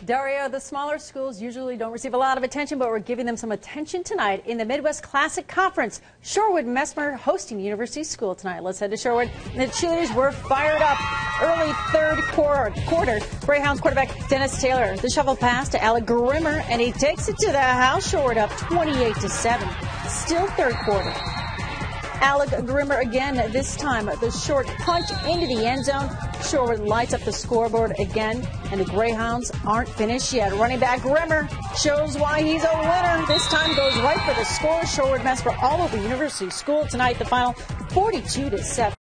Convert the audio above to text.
Dario, the smaller schools usually don't receive a lot of attention, but we're giving them some attention tonight in the Midwest Classic Conference. Shorewood Messmer hosting University School tonight. Let's head to Shorewood. The cheerleaders were fired up. Early third quarter, Greyhounds quarterback Dennis Taylor, the shovel pass to Alec Grimmer, and he takes it to the house. Shorewood up 28-7. Still third quarter. Alec Grimmer again, this time the short punch into the end zone. Shorewood lights up the scoreboard again, and the Greyhounds aren't finished yet. Running back Grimmer shows why he's a winner. This time goes right for the score. Shorewood Messmer all over University School tonight. The final 42-7.